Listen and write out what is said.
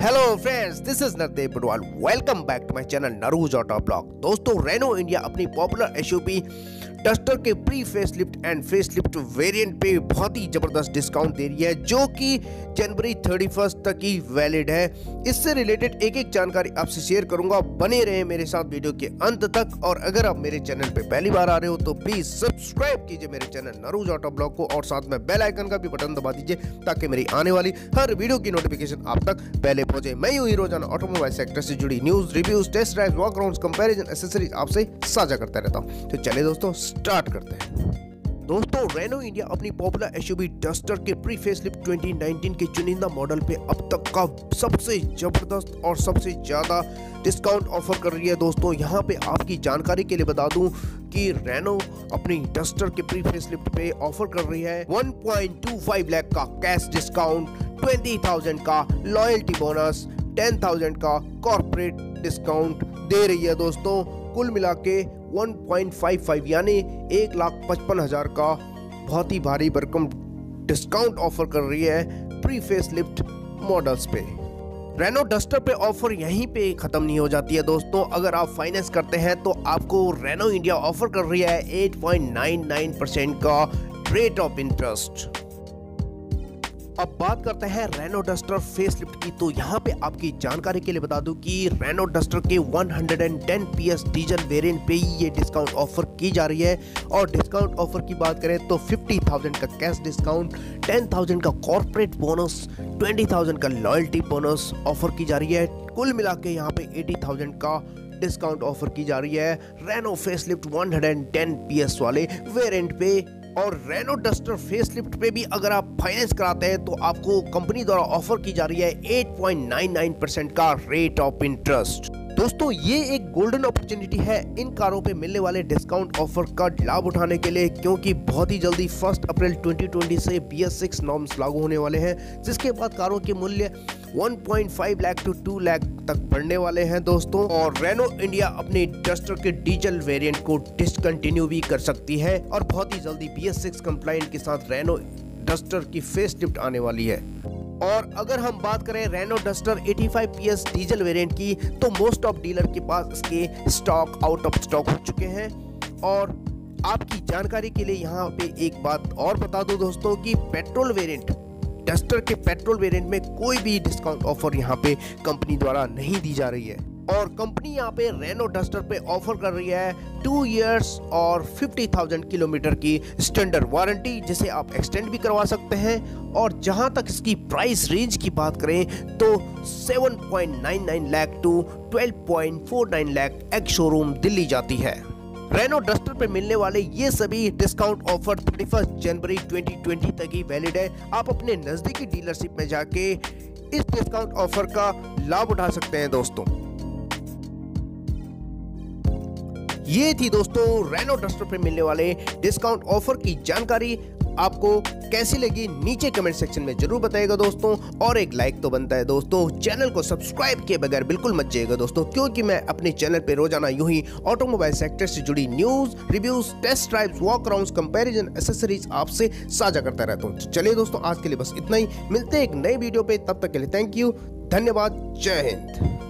Hello friends, this is Nardev Badwal. Welcome back to my channel Naru's auto blog. दोस्तों, Renault India अपनी popular SUV Duster के pre facelift and facelift variant पे बहुत ही जबरदस्त discount दे रही है, जो कि जनवरी 31 तक ही वैलिड है। इससे रिलेटेड एक एक जानकारी आपसे शेयर करूंगा। बने रहे मेरे साथ वीडियो के अंत तक। और अगर आप मेरे चैनल पे पहली बार आ रहे हो तो प्लीज सब्सक्राइब कीजिए मेरे चैनल नरूज ऑटो ब्लॉग को, और साथ में बेल आइकन का भी बटन दबा दीजिए ताकि मेरी आने वाली हर वीडियो की नोटिफिकेशन आप तक पहले पहुंचे। मैं यूं ही रोजाना ऑटोमोबाइल सेक्टर से जुड़ी news, reviews, test drive, walk around, comparison, accessories आपसे साझा करता रहता हूं। तो चलिए दोस्तों, स्टार्ट करते हैं। दोस्तों, रेनो इंडिया अपनी पॉपुलर एसयूवी डस्टर के प्री फेसलिफ्ट 2019 के चुनिंदा मॉडल पे अब तक का सबसे जबरदस्त और सबसे ज्यादा डिस्काउंट ऑफर कर रही है। दोस्तों, यहाँ पे आपकी जानकारी के लिए बता दूं कि रेनो अपनी डस्टर के प्री फेसलिफ्ट पे ऑफर कर रही है 1.25 लाख का कैश डिस्काउंट, 20,000 का लॉयल्टी बोनस, 10,000 का कॉर्पोरेट डिस्काउंट दे रही है। दोस्तों, कुल मिला के 1.55 यानी 1,55,000 का बहुत ही भारी भरकम डिस्काउंट ऑफर कर रही है प्री फेसलिफ्ट मॉडल्स पे। रेनो डस्टर पे ऑफर यहीं पे खत्म नहीं हो जाती है। दोस्तों, अगर आप फाइनेंस करते हैं तो आपको रेनो इंडिया ऑफर कर रही है 8.99% का रेट ऑफ इंटरेस्ट। अब बात करते हैं रेनो डस्टर फेसलिफ्ट की। तो यहाँ पे आपकी जानकारी के लिए बता दूं कि रेनो डस्टर के 110 PS डीजल वेरिएंट पे ही ये डिस्काउंट ऑफर की जा रही है। और डिस्काउंट ऑफर की बात करें तो 50,000 का कैश डिस्काउंट, 10,000 का कॉर्पोरेट बोनस, 20,000 का लॉयल्टी बोनस ऑफर की जा रही है। कुल मिला के यहाँ पे 80,000 का डिस्काउंट ऑफर की जा रही है रेनो फेसलिफ्ट 110 PS वाले वेरिएंट पे। और रेनो डस्टर फेसलिफ्ट पे भी अगर आप फाइनेंस कराते हैं तो आपको कंपनी द्वारा ऑफर की जा रही है 8.99% का रेट ऑफ इंटरेस्ट। दोस्तों, ये एक गोल्डन अपॉर्चुनिटी है इन कारों पे मिलने वाले डिस्काउंट ऑफर का लाभ उठाने के लिए, क्योंकि बहुत ही जल्दी 1 अप्रैल 2020 से BS6 नॉर्म्स लागू होने वाले हैं, जिसके बाद कारों के मूल्य 1.5 लाख to 2 लाख तक बढ़ने वाले हैं। दोस्तों, और रेनो इंडिया अपने डस्टर के डीजल वेरिएंट को डिसकंटिन्यू भी कर सकती है, और बहुत ही जल्दी BS6 कंप्लायंट के साथ रेनो डस्टर की फेसलिफ्ट आने वाली है। और अगर हम बात करें Renault Duster 85 PS diesel variant की, तो मोस्ट ऑफ डीलर के पास इसके स्टॉक आउट ऑफ स्टॉक हो चुके हैं। और आपकी जानकारी के लिए यहाँ पे एक बात और बता दूं दोस्तों कि पेट्रोल वेरिएंट डस्टर के पेट्रोल वेरिएंट में कोई भी डिस्काउंट ऑफर यहाँ पे कंपनी द्वारा नहीं दी जा रही है। और कंपनी यहाँ पे रेनो डस्टर पे ऑफर कर रही है 2 इयर्स और 50,000 किलोमीटर की स्टैंडर्ड वारंटी, जिसे आप एक्सटेंड भी करवा सकते हैं। और जहां तक इसकी प्राइस रेंज की बात करें तो 7.99 lakh to 12.49 lakh ex showroom Delhi जाती है। रेनो डस्टर पे मिलने वाले ये सभी डिस्काउंट ऑफर 31 जनवरी 2020 तक ही वैलिड है। आप अपने नजदीकी डीलरशिप में जाके इस डिस्काउंट ऑफर का लाभ उठा सकते हैं। दोस्तों, ये थी दोस्तों रेनो डस्टर पे मिलने वाले डिस्काउंट ऑफर की जानकारी। आपको कैसी लगी नीचे कमेंट सेक्शन में जरूर बताइएगा दोस्तों, और एक लाइक तो बनता है दोस्तों। चैनल को सब्सक्राइब किए बगैर बिल्कुल मत जाइएगा दोस्तों, क्योंकि मैं अपने चैनल पे रोजाना यूं ही ऑटोमोबाइल सेक्टर से जुड़ी news, reviews, test drives, walk arounds, comparison, accessories आपसे साझा करता रहता हूँ। चलिए दोस्तों, आज के लिए बस इतना ही। मिलते हैं एक नई वीडियो पे, तब तक के लिए थैंक यू, धन्यवाद, जय हिंद।